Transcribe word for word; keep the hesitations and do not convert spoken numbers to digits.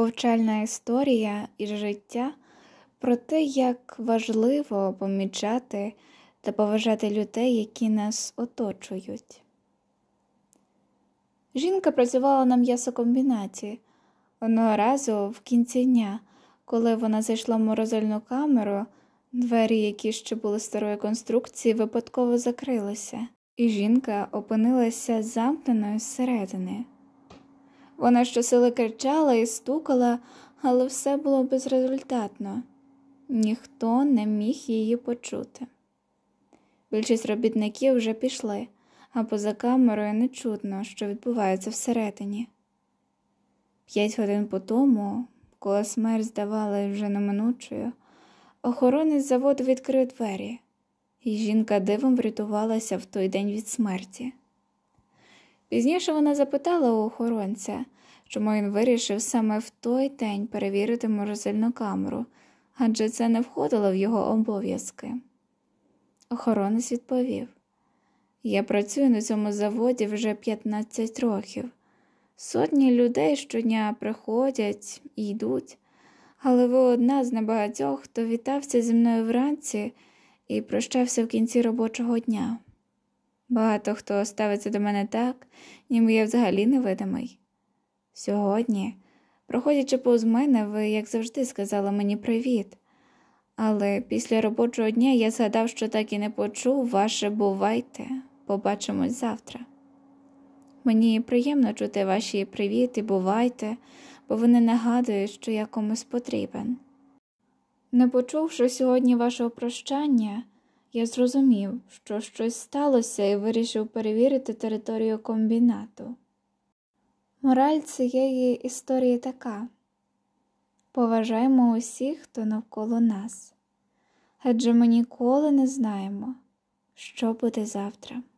Повчальна історія із життя про те, як важливо помічати та поважати людей, які нас оточують. Жінка працювала на м'ясокомбінаті. Одного разу в кінці дня, коли вона зайшла в морозильну камеру, двері, які ще були старої конструкції, випадково закрилися, і жінка опинилася замкненою зсередини. Вона щосили кричала і стукала, але все було безрезультатно. Ніхто не міг її почути. Більшість робітників вже пішли, а поза камерою не чутно, що відбувається всередині. П'ять годин по тому, коли смерть здавалась вже неминучою, охоронець заводу відкрив двері, і жінка дивом врятувалася в той день від смерті. Пізніше вона запитала у охоронця, чому він вирішив саме в той день перевірити морозильну камеру, адже це не входило в його обов'язки. Охоронець відповів: «Я працюю на цьому заводі вже п'ятнадцять років. Сотні людей щодня приходять і йдуть, але ви одна з небагатьох, хто вітався зі мною вранці і прощався в кінці робочого дня. Багато хто ставиться до мене так, ніби я взагалі невидимий. Сьогодні, проходячи повз мене, ви, як завжди, сказали мені привіт. Але після робочого дня я згадав, що так і не почув ваше «бувайте, побачимось завтра». Мені приємно чути ваші «привіт» і «бувайте», бо вони нагадують, що я комусь потрібен. Не почувши сьогодні вашого прощання, я зрозумів, що щось сталося і вирішив перевірити територію комбінату. Мораль цієї історії така: поважаємо усіх, хто навколо нас, адже ми ніколи не знаємо, що буде завтра.